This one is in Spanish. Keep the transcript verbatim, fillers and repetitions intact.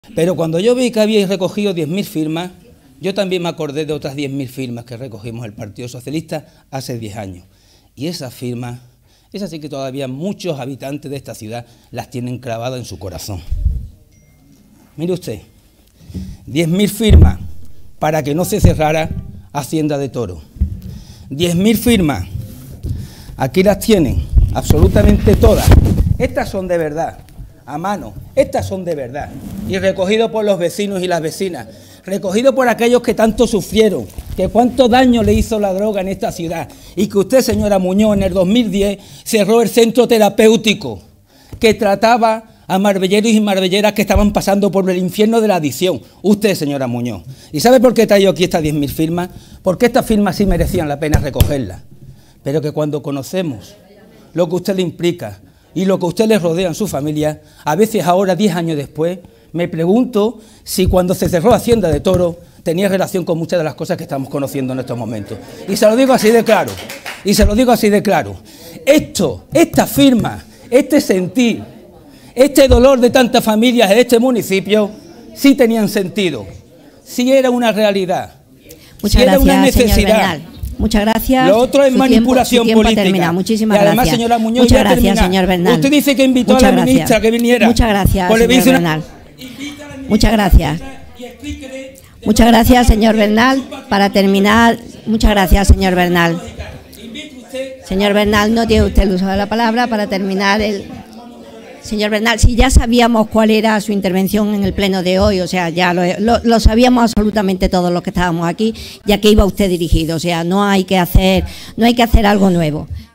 Pero cuando yo vi que habíais recogido diez mil firmas, yo también me acordé de otras diez mil firmas que recogimos el Partido Socialista hace diez años. Y esas firmas, esas sí que todavía muchos habitantes de esta ciudad las tienen clavadas en su corazón. Mire usted, diez mil firmas para que no se cerrara Hacienda de Toro. diez mil firmas, aquí las tienen, absolutamente todas. Estas son de verdad, a mano, estas son de verdad. Y recogido por los vecinos y las vecinas, recogido por aquellos que tanto sufrieron, que cuánto daño le hizo la droga en esta ciudad. Y que usted, señora Muñoz, en el dos mil diez cerró el centro terapéutico que trataba a marbelleros y marbelleras que estaban pasando por el infierno de la adicción. Usted, señora Muñoz. ¿Y sabe por qué he traído aquí estas diez mil firmas? Porque estas firmas sí merecían la pena recogerlas. Pero que cuando conocemos lo que usted le implica y lo que usted le rodea en su familia, a veces ahora, diez años después, me pregunto si cuando se cerró Hacienda de Toro tenía relación con muchas de las cosas que estamos conociendo en estos momentos. Y se lo digo así de claro, y se lo digo así de claro. Esto, esta firma, este sentir, este dolor de tantas familias de este municipio, sí tenían sentido, sí era una realidad, Muchas sí era gracias, una necesidad. Señor Bernal. Muchas gracias. Lo otro es su manipulación tiempo, su tiempo política. Muchísimas y además, gracias. señora Muñoz, Muchas ya gracias, termina. señor Bernal. Usted dice que invitó Muchas a la gracias. ministra que viniera. Muchas gracias, pues señor una... Bernal. Muchas gracias. Muchas gracias, señor Bernal. Para terminar, muchas gracias, señor Bernal. Señor Bernal, no tiene usted el uso de la palabra. Para terminar, el señor Bernal, si ya sabíamos cuál era su intervención en el pleno de hoy, o sea, ya lo, lo, lo sabíamos absolutamente todos los que estábamos aquí, ya que iba usted dirigido, o sea, no hay que hacer, no hay que hacer algo nuevo.